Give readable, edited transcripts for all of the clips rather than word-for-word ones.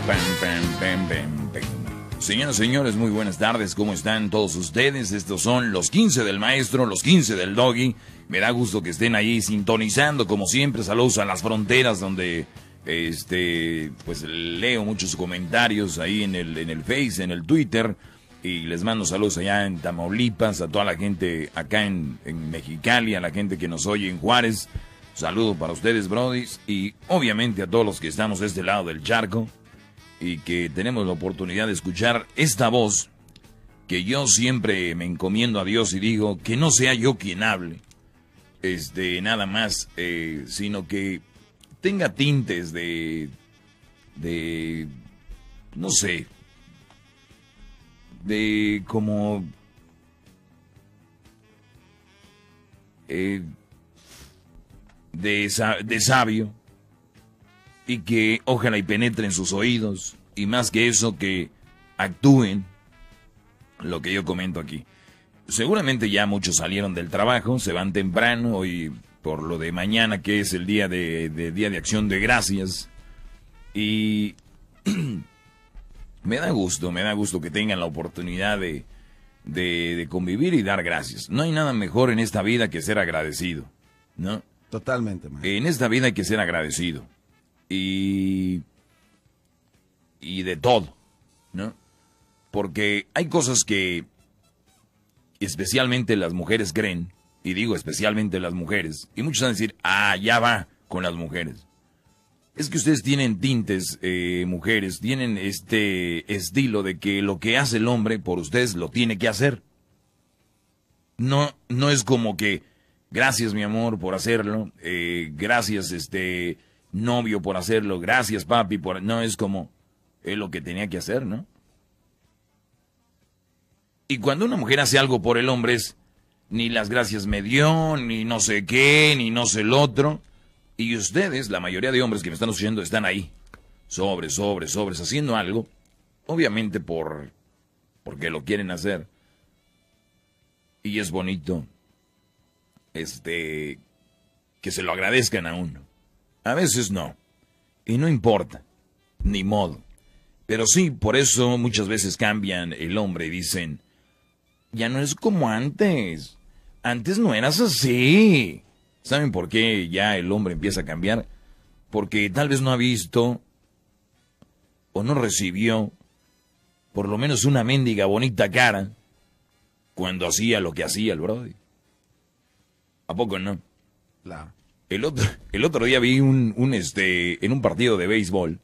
Pam, pam, pam, pam, pam. Señoras y señores, muy buenas tardes. ¿Cómo están todos ustedes? Estos son los 15 del maestro, los 15 del Doggy. Me da gusto que estén ahí sintonizando, como siempre. Saludos a las fronteras donde, pues leo muchos comentarios ahí en el Face, en el Twitter. Y les mando saludos allá en Tamaulipas, a toda la gente acá en Mexicali, a la gente que nos oye en Juárez. Saludo para ustedes, brodis. Y obviamente a todos los que estamos de este lado del charco y que tenemos la oportunidad de escuchar esta voz, que yo siempre me encomiendo a Dios y digo que no sea yo quien hable, nada más, sino que tenga tintes de no sé, de como de sabio, y que ojalá y penetre en sus oídos, y más que eso, que actúen lo que yo comento aquí. Seguramente ya muchos salieron del trabajo, se van temprano, hoy por lo de mañana, que es el día Día de Acción de Gracias, y me da gusto que tengan la oportunidad de convivir y dar gracias. No hay nada mejor en esta vida que ser agradecido, ¿no? Totalmente, man. En esta vida hay que ser agradecido. Y de todo, ¿no? Porque hay cosas que especialmente las mujeres creen, y digo especialmente las mujeres, y muchos van a decir, ya va con las mujeres. Es que ustedes tienen tintes, mujeres, tienen este estilo de que lo que hace el hombre por ustedes lo tiene que hacer. No es como que, gracias mi amor por hacerlo, gracias novio por hacerlo, gracias papi por... No, es como, es lo que tenía que hacer, ¿no? Y cuando una mujer hace algo por el hombre es, ni las gracias me dio, ni no sé qué, ni no sé el otro. Y ustedes, la mayoría de hombres que me están escuchando, están ahí, sobres, haciendo algo, obviamente porque lo quieren hacer. Y es bonito, que se lo agradezcan a uno. A veces no, y no importa, ni modo. Pero sí, por eso muchas veces cambian el hombre y dicen, ya no es como antes, antes no eras así. ¿Saben por qué ya el hombre empieza a cambiar? Porque tal vez no ha visto o no recibió por lo menos una mendiga bonita cara cuando hacía lo que hacía el brody. ¿A poco no? Claro. El otro día vi en un partido de béisbol,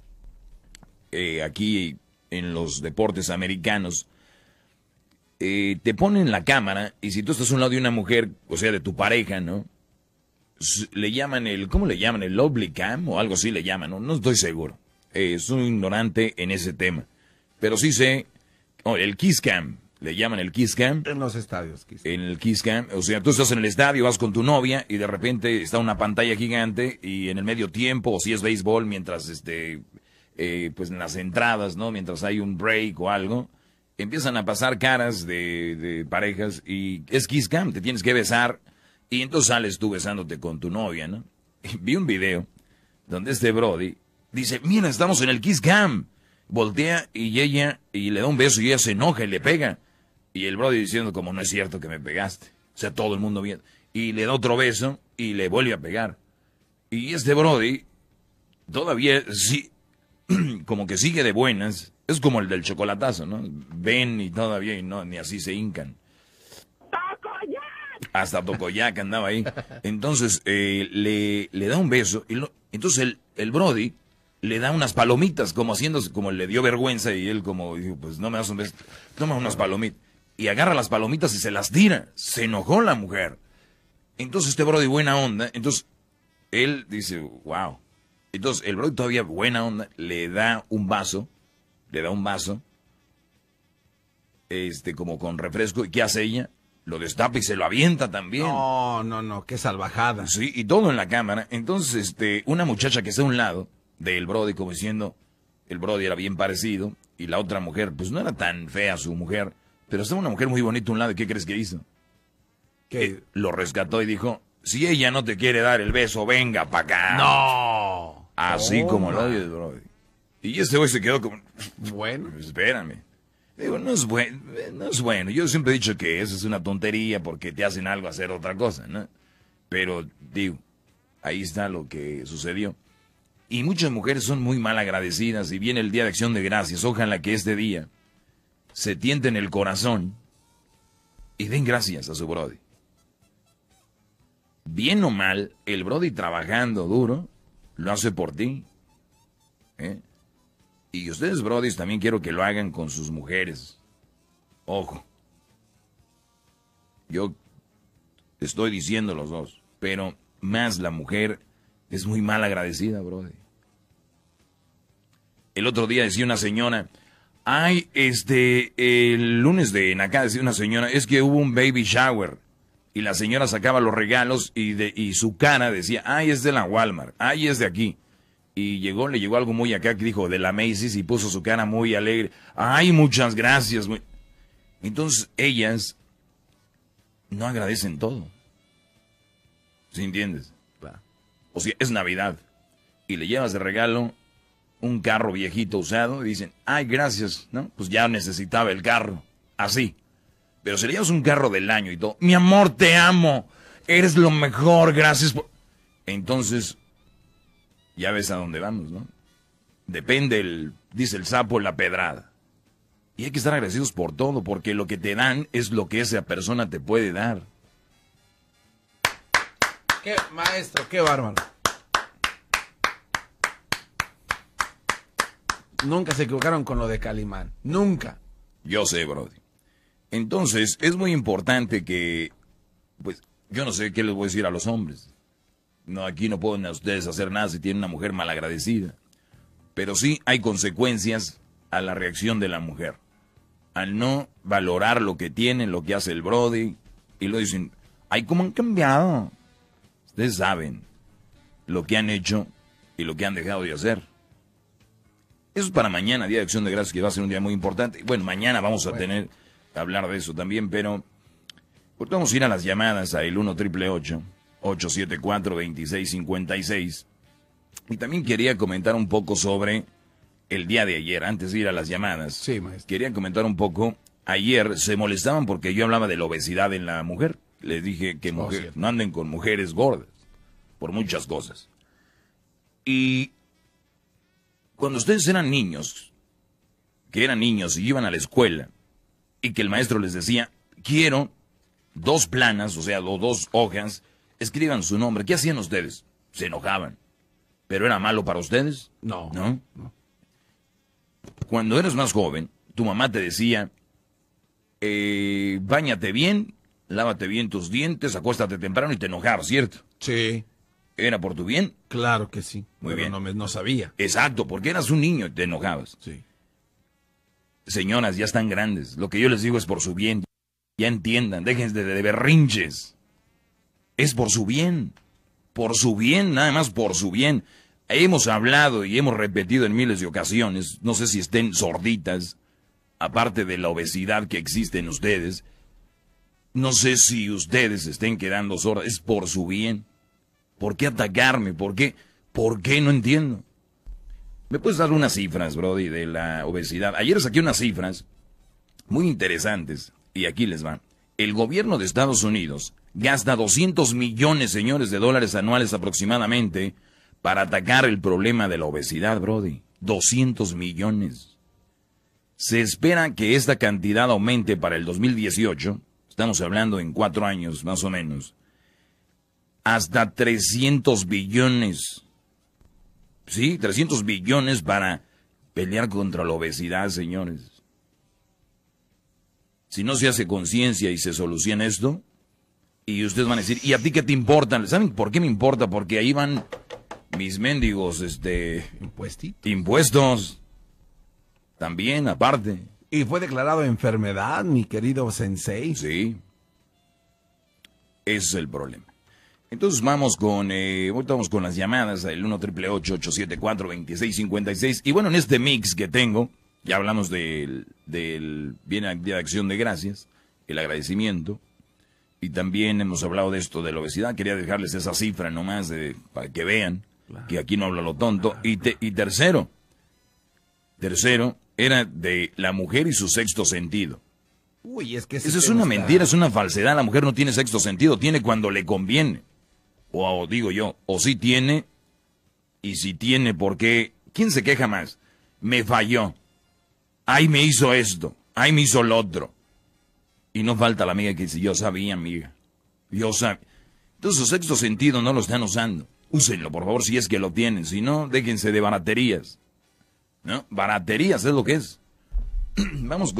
aquí en los deportes americanos, te ponen la cámara, y si tú estás a un lado de una mujer, o sea, de tu pareja, ¿no? Le llaman ¿cómo le llaman? El lovely cam o algo así le llaman, ¿no? No estoy seguro. Soy ignorante en ese tema. Pero sí sé, el kiss cam. Le llaman el kiss cam. En los estadios. En el kiss cam. O sea, tú estás en el estadio, vas con tu novia y de repente está una pantalla gigante y en el medio tiempo, o si es béisbol, mientras pues en las entradas, ¿no? Mientras hay un break o algo, empiezan a pasar caras de parejas y es kiss cam, te tienes que besar y entonces sales tú besándote con tu novia, ¿no? Y vi un video donde brody dice, mira, estamos en el kiss cam. Voltea y le da un beso y ella se enoja y le pega. Y el brody diciendo, como no es cierto que me pegaste. O sea, todo el mundo viendo. Y le da otro beso y le vuelve a pegar. Y brody todavía sí, como que sigue de buenas. Es como el del chocolatazo, ¿no? Ven y todavía y no, ni así se hincan. Hasta Tocoyac andaba ahí. Entonces le da un beso. Y entonces el brody le da unas palomitas, como haciéndose, como le dio vergüenza. Y él como dijo, pues no me das un beso, toma unas palomitas. Y agarra las palomitas y se las tira. Se enojó la mujer. Entonces brody buena onda. Entonces él dice, wow. Entonces el brody todavía buena onda le da un vaso. Como con refresco. ¿Y qué hace ella? Lo destapa y se lo avienta también. No, qué salvajada. Sí, y todo en la cámara. Entonces, una muchacha que está a un lado del brody, como diciendo, el brody era bien parecido, y la otra mujer, pues no era tan fea su mujer, pero estaba una mujer muy bonita a un lado, ¿y qué crees que hizo? ¿Qué? Lo rescató y dijo, si ella no te quiere dar el beso, venga para acá. No. Así como lo oye el brody. Y este güey se quedó como, Bueno. espérame. Digo, no es bueno. Yo siempre he dicho que eso es una tontería porque te hacen algo hacer otra cosa, ¿no? Pero, digo, ahí está lo que sucedió. Y muchas mujeres son muy mal agradecidas y viene el Día de Acción de Gracias. Ojalá que este día se tienten el corazón y den gracias a su brody. Bien o mal, el brody trabajando duro lo hace por ti. Y ustedes, brodis, también quiero que lo hagan con sus mujeres. Ojo. Yo estoy diciendo los dos, pero más la mujer es muy mal agradecida, brody. El otro día decía una señora, ay, el lunes de acá decía una señora, es que hubo un baby shower. Y la señora sacaba los regalos y su cara decía, ay, es de la Walmart, ay, es de aquí. Y le llegó algo muy acá que dijo de la Macy's y puso su cara muy alegre. Ay, muchas gracias. Entonces ellas no agradecen todo. ¿Sí entiendes? O sea, es Navidad y le llevas de regalo un carro viejito usado y dicen, ay, gracias, ¿no? Pues ya necesitaba el carro. Así. Pero si le llevas un carro del año y todo, mi amor, te amo. Eres lo mejor, gracias por... Entonces... ya ves a dónde vamos, ¿no? Depende, dice el sapo, la pedrada. Y hay que estar agradecidos por todo, porque lo que te dan es lo que esa persona te puede dar. ¡Qué maestro, qué bárbaro! Nunca se equivocaron con lo de Calimán. Nunca. Yo sé, brody. Entonces, es muy importante que, pues, yo no sé qué les voy a decir a los hombres. No, aquí no pueden a ustedes hacer nada si tienen una mujer malagradecida. Pero sí hay consecuencias a la reacción de la mujer. Al no valorar lo que tienen, lo que hace el brody. Y lo dicen, ay, ¿cómo han cambiado? Ustedes saben lo que han hecho y lo que han dejado de hacer. Eso es para mañana, Día de Acción de Gracias, que va a ser un día muy importante. Bueno, mañana vamos a tener que hablar de eso también, pero porque vamos a ir a las llamadas al 1-888-874-2656. Y también quería comentar un poco sobre el día de ayer, antes de ir a las llamadas. Sí, maestro. Quería comentar un poco. Ayer se molestaban porque yo hablaba de la obesidad en la mujer. Les dije que no anden con mujeres gordas, por muchas cosas. Y cuando ustedes eran niños, que eran niños y iban a la escuela, y que el maestro les decía, quiero 2 planas, o sea, 2 hojas, escriban su nombre. ¿Qué hacían ustedes? Se enojaban. ¿Pero era malo para ustedes? No. ¿No? Cuando eres más joven, tu mamá te decía, báñate bien, lávate bien tus dientes, acuéstate temprano y te enojabas, ¿cierto? Sí. ¿Era por tu bien? Claro que sí. Muy bien. No sabía. Exacto, porque eras un niño y te enojabas. Sí. Señoras, ya están grandes. Lo que yo les digo es por su bien. Ya entiendan, dejen de berrinches. Es por su bien. Por su bien, nada más por su bien. Hemos hablado y hemos repetido en miles de ocasiones, no sé si estén sorditas, aparte de la obesidad que existe en ustedes, no sé si ustedes estén quedando sordas, es por su bien. ¿Por qué atacarme? ¿Por qué? ¿Por qué? No entiendo. ¿Me puedes dar unas cifras, Brody, de la obesidad? Ayer saqué unas cifras muy interesantes y aquí les van. El gobierno de Estados Unidos gasta 200 millones, señores, de dólares anuales aproximadamente para atacar el problema de la obesidad, Brody. 200 millones. Se espera que esta cantidad aumente para el 2018, estamos hablando en 4 años más o menos, hasta 300 billones. Sí, 300 billones para pelear contra la obesidad, señores. Si no se hace conciencia y se soluciona esto, y ustedes van a decir, ¿y a ti qué te importa? ¿Saben por qué me importa? Porque ahí van mis mendigos, impuestos. También, aparte. ¿Y fue declarado enfermedad, mi querido sensei? Sí. Ese es el problema. Entonces vamos con las llamadas, el 1-888-874-2656. Y bueno, en este mix que tengo, ya hablamos del Día de Acción de Gracias, el agradecimiento, y también hemos hablado de esto de la obesidad. Quería dejarles esa cifra nomás para que vean que aquí no hablo lo tonto. Y tercero, Tercero, era de la mujer y su sexto sentido. Uy, es que Eso es una mentira, es una falsedad. La mujer no tiene sexto sentido, tiene cuando le conviene. O digo yo, o sí tiene, y si tiene, ¿por qué? ¿Quién se queja más? Me falló. Ay, me hizo esto. Ay, me hizo lo otro. Y no falta la amiga que dice, yo sabía, amiga. Yo sabía. Entonces, su sexto sentido no lo están usando. Úsenlo, por favor, si es que lo tienen. Si no, déjense de baraterías. ¿No? Baraterías es lo que es. Vamos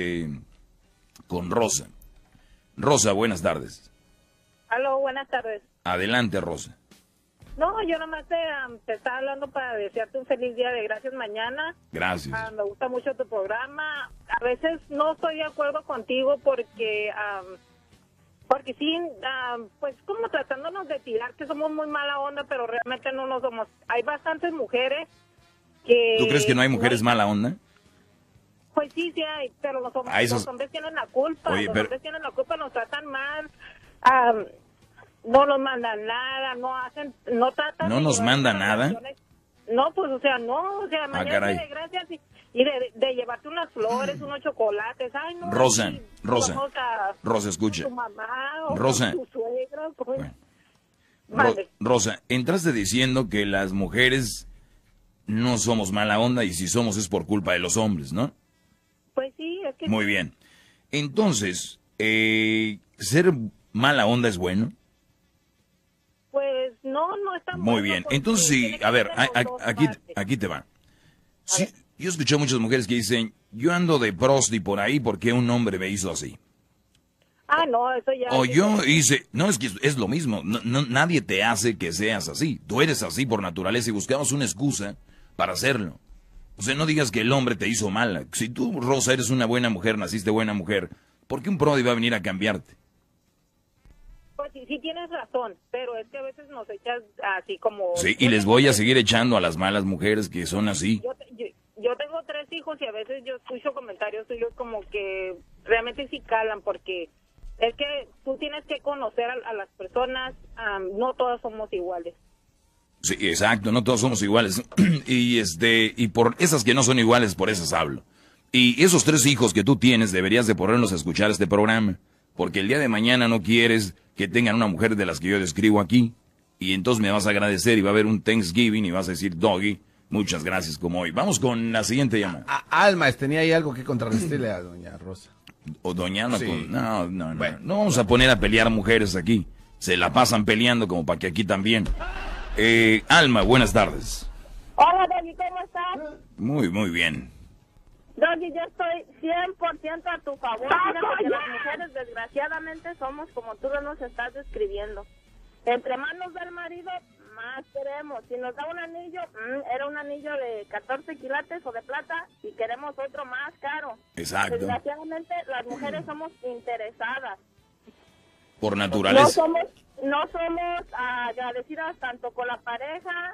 con Rosa. Rosa, buenas tardes. Aló, buenas tardes. Adelante, Rosa. No, yo nomás te estaba hablando para desearte un feliz Día de Gracias mañana. Gracias. Me gusta mucho tu programa. A veces no estoy de acuerdo contigo porque sí, pues como tratándonos de tirar que somos muy mala onda, pero realmente no lo somos. Hay bastantes mujeres que... ¿Tú crees que no hay mujeres mala onda? Pues sí, sí hay, pero los hombres tienen la culpa. Oye, los pero... hombres tienen la culpa, nos tratan mal. No nos mandan nada, no tratan... ¿No nos mandan nada? No, pues, mañana de gracias y de llevarte unas flores, unos chocolates. Ay, no. Rosa, escucha. Tu mamá o Rosa. tu suegro. Pues. Bueno. Rosa, entraste diciendo que las mujeres no somos mala onda y si somos es por culpa de los hombres, ¿no? Pues sí, es que... Muy bien. Entonces, ¿ser mala onda es bueno? Pues no está muy bien. Entonces, sí, a ver, aquí te va. Sí, yo escuché a muchas mujeres que dicen, yo ando de prosti por ahí porque un hombre me hizo así. Ah, no, eso ya... O yo hice... No, es que es lo mismo. Nadie te hace que seas así. Tú eres así por naturaleza y buscamos una excusa para hacerlo. O sea, no digas que el hombre te hizo mala. Si tú, Rosa, eres una buena mujer, naciste buena mujer, ¿por qué un prodi va a venir a cambiarte? Pues sí tienes razón, pero es que a veces nos echas así como... Sí, y les voy a seguir echando a las malas mujeres que son así. Yo tengo 3 hijos y a veces yo escucho comentarios tuyos como que realmente sí calan, porque es que tú tienes que conocer a las personas, no todas somos iguales. Sí, exacto, no todos somos iguales. y por esas que no son iguales, por esas hablo. Y esos 3 hijos que tú tienes, deberías de ponerlos a escuchar este programa. Porque el día de mañana no quieres que tengan una mujer de las que yo describo aquí. Y entonces me vas a agradecer y va a haber un Thanksgiving y vas a decir, Doggy, muchas gracias como hoy. Vamos con la siguiente llamada. Alma, tenía ahí algo que contrarrestarle a doña Rosa. O doña Ana, sí. No, bueno. No vamos a poner a pelear mujeres aquí. Se la pasan peleando como para que aquí también. Alma, buenas tardes. Hola, Doggy, ¿cómo estás? Muy bien. Doggy, yo estoy 100% a tu favor. Mira, porque las mujeres desgraciadamente somos como tú nos estás describiendo. Entre más nos da el marido, más queremos. Si nos da un anillo, era un anillo de 14 quilates o de plata y queremos otro más caro. Exacto. Desgraciadamente las mujeres somos interesadas. Por naturaleza. No somos agradecidas tanto con la pareja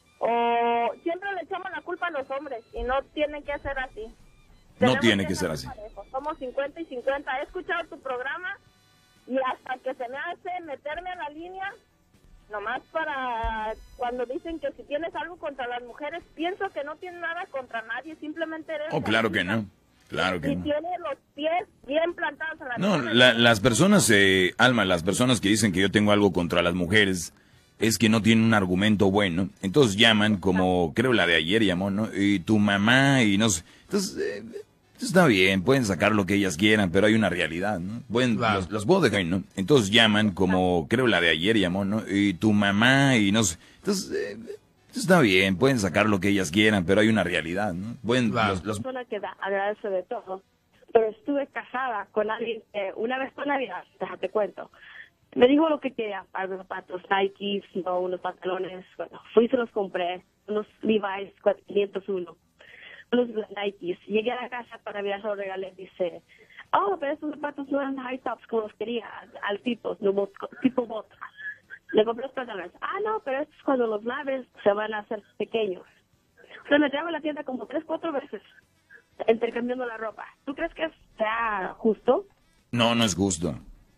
o siempre le echamos la culpa a los hombres y no tiene que ser así. No tiene que ser así. Parejos. Somos 50 y 50. He escuchado tu programa y hasta que se me hace meterme a la línea, nomás para cuando dicen que si tienes algo contra las mujeres, pienso que no tienes nada contra nadie, simplemente eres... Oh, claro que no. Claro que y no. tiene los pies bien plantados en la No, tierra. las personas, Alma, las personas que dicen que yo tengo algo contra las mujeres es que no tienen un argumento bueno. Entonces llaman como, creo la de ayer llamó, ¿no? Y tu mamá y no sé. Entonces, está bien, pueden sacar lo que ellas quieran, pero hay una realidad, ¿no? Pueden, claro. los puedo dejar, ¿no? Entonces llaman como, creo la de ayer llamó, ¿no? Y tu mamá y no sé. Entonces, está bien, pueden sacar lo que ellas quieran, pero hay una realidad, ¿no? Pueden, claro. Persona que agradece de todo, pero estuve casada con alguien una vez por Navidad, déjate cuento. Me dijo lo que quería, para unos zapatos Nike, no, unos pantalones, bueno, fui y se los compré, unos Levi's 501, unos Nikes. Llegué a la casa para ver, los regalé, dice, oh, pero esos zapatos no eran high tops como los quería, altitos, no, tipo bota. Le compré los pantalones. Ah, no, pero estos cuando los laves se van a hacer pequeños. O sea, me llevo a la tienda como 3-4 veces, intercambiando la ropa. ¿Tú crees que sea justo? No, no es justo.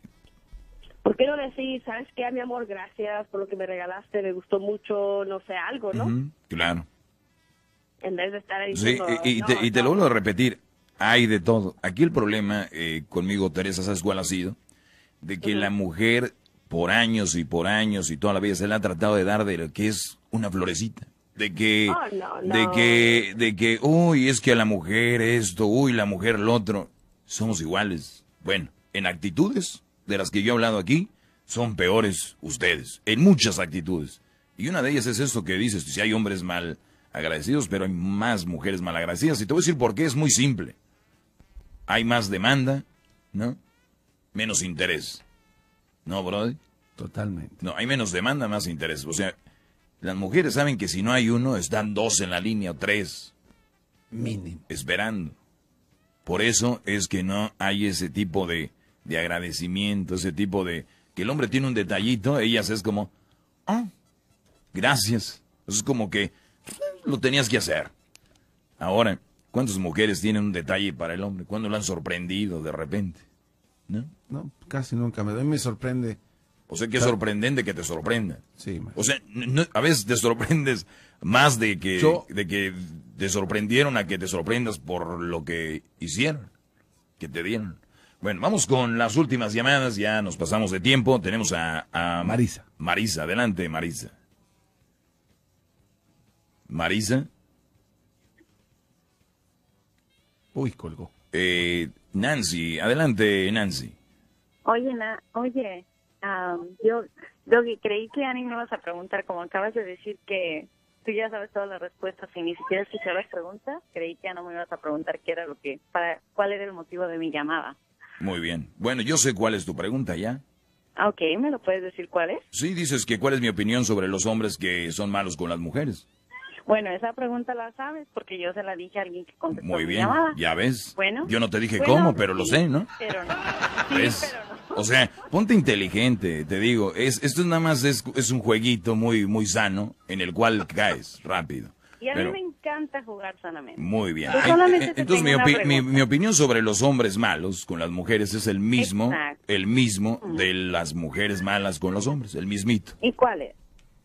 ¿Por qué no decir, sabes qué, mi amor, gracias por lo que me regalaste, me gustó mucho, no sé, algo, ¿no? Claro. en vez de estar ahí Sí, diciendo, y te lo vuelvo a repetir, hay de todo. Aquí el problema conmigo, Teresa, ¿sabes cuál ha sido? De que la mujer por años y toda la vida se le ha tratado de dar de lo que es una florecita. De que, uy, es que a la mujer esto, uy, la mujer lo otro. Somos iguales. Bueno, en actitudes de las que yo he hablado aquí, son peores ustedes. En muchas actitudes. Y una de ellas es esto que dices, si hay hombres mal agradecidos, pero hay más mujeres mal agradecidas. Y te voy a decir por qué, es muy simple. Hay más demanda, ¿no? Menos interés. ¿No, brother? Totalmente. No, hay menos demanda, más interés. O sea, las mujeres saben que si no hay uno, están 2 en la línea o 3. Mínimo. Esperando. Por eso es que no hay ese tipo de agradecimiento, ese tipo de... Que el hombre tiene un detallito, ellas es como... Ah, gracias. Es como que lo tenías que hacer. Ahora, ¿cuántas mujeres tienen un detalle para el hombre? ¿Cuándo lo han sorprendido de repente? ¿No? No, casi nunca. A mí me sorprende. O sea, que es sorprendente que te sorprenda. Sí, maestro. O sea, a veces te sorprendes más de que te sorprendieron a que te sorprendas por lo que hicieron, que te dieron. Bueno, vamos con las últimas llamadas, ya nos pasamos de tiempo. Tenemos a Marisa. Marisa, adelante, Marisa. Marisa. Uy, colgó. Nancy, adelante, Nancy. Oye, yo creí que Ani me ibas a preguntar, como acabas de decir que tú ya sabes todas las respuestas y ni siquiera escuché las preguntas, creí que ya no me ibas a preguntar cuál era el motivo de mi llamada. Muy bien. Bueno, yo sé cuál es tu pregunta ya. Ok, ¿me lo puedes decir cuál es? Sí, dices que cuál es mi opinión sobre los hombres que son malos con las mujeres. Bueno, esa pregunta la sabes porque yo se la dije a alguien que contestó Muy mi bien, llamada. ya ves. Bueno. Yo no te dije Bueno, cómo, pero sí, lo sé, ¿no? Pero no. Sí, ¿Ves? pero no. O sea, ponte inteligente, te digo. Esto nada más es un jueguito muy, muy sano en el cual caes rápido. Y a Pero- mí me encanta jugar sanamente. Muy bien. Yo solamente te Entonces tengo una pregunta. mi opinión sobre los hombres malos con las mujeres es el mismo Exacto. de las mujeres malas con los hombres, el mismito. ¿Y cuál es?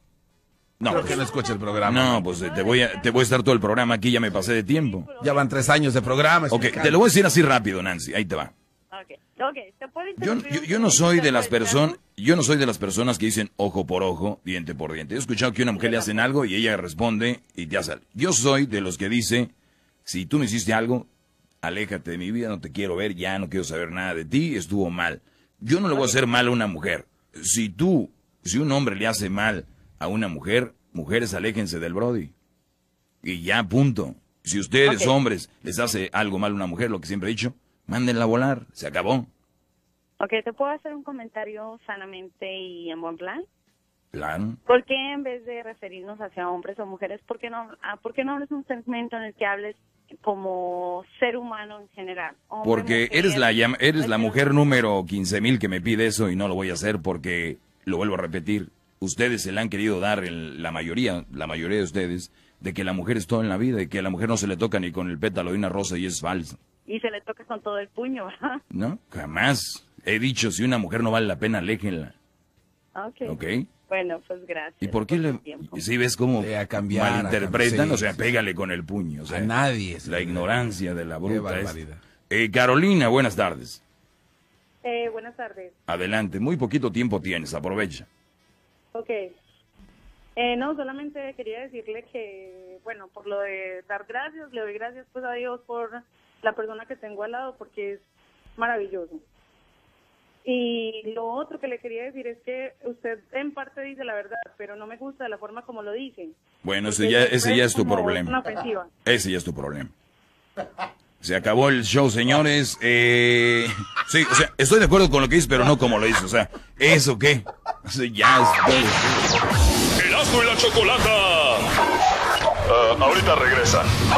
No, Creo pues, que no escucha el programa. no, pues te voy a estar todo el programa aquí, ya me pasé de tiempo. Ya van 3 años de programa. Ok, te lo voy a decir así rápido, Nancy, ahí te va. Ok, ¿te puedo interrumpir? Yo no soy de las personas que dicen ojo por ojo, diente por diente. He escuchado que a una mujer le hacen algo y ella responde y te hace algo. Yo soy de los que dice, si tú me hiciste algo, aléjate de mi vida, no te quiero ver, ya no quiero saber nada de ti, estuvo mal. Yo no le voy a hacer mal a una mujer. Si un hombre le hace mal a una mujer, mujeres aléjense del brody. Y ya, punto. Si ustedes, hombres, les hace algo mal a una mujer, lo que siempre he dicho, mándenla a volar, se acabó. Ok, ¿te puedo hacer un comentario sanamente y en buen plan? Claro. ¿Por qué en vez de referirnos hacia hombres o mujeres, por qué no hables un segmento en el que hables como ser humano en general? Hombre, Porque mujer, eres la mujer número 15,000 que me pide eso y no lo voy a hacer porque, lo vuelvo a repetir, ustedes se le han querido dar, la mayoría de ustedes, de que la mujer es todo en la vida y que a la mujer no se le toca ni con el pétalo de una rosa y es falso. Y se le toca con todo el puño, ¿verdad? No, jamás. He dicho, si una mujer no vale la pena, aléjenla. Ok. ¿Ok? Bueno, pues gracias. ¿Y por qué tu tiempo. si ves cómo A cambiar, malinterpretan? sí, O sea, sí. pégale con el puño. O sea, A nadie. la ignorancia de la bruta. barbaridad. Carolina, buenas tardes. Buenas tardes. Adelante, muy poquito tiempo tienes, aprovecha. Ok. No, solamente quería decirle que, bueno, por lo de dar gracias, le doy gracias pues a Dios por la persona que tengo al lado porque es maravilloso. Y lo otro que le quería decir es que usted en parte dice la verdad, pero no me gusta la forma como lo dicen. Bueno, Porque ese ya es tu como problema. una ofensiva. Ese ya es tu problema. Se acabó el show, señores. Sí, o sea, estoy de acuerdo con lo que dices, pero no como lo dices. O sea, ¿eso qué? O sea, ya es... Erasmo y la Chocolata. Ahorita regresan.